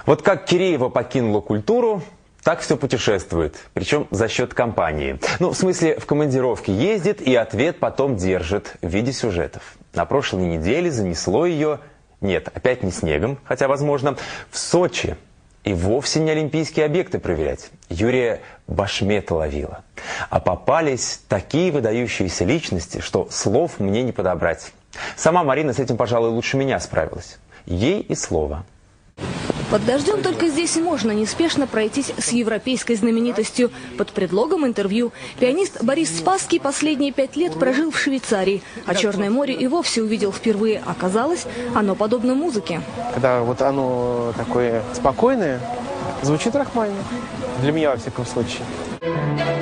Вот как Киреева покинула культуру, так все путешествует, причем за счет компании. Ну, в смысле, в командировке ездит и ответ потом держит в виде сюжетов. На прошлой неделе занесло ее, нет, опять не снегом, хотя возможно, в Сочи. И вовсе не олимпийские объекты проверять. Юрия Башмета ловила. А попались такие выдающиеся личности, что слов мне не подобрать. Сама Марина с этим, пожалуй, лучше меня справилась. Ей и слово. Под дождем только здесь можно неспешно пройтись с европейской знаменитостью под предлогом интервью. Пианист Борис Спасский последние 5 лет прожил в Швейцарии, а Черное море и вовсе увидел впервые. Оказалось, оно подобно музыке. Когда вот оно такое спокойное, звучит Рахманинов. Для меня, во всяком случае.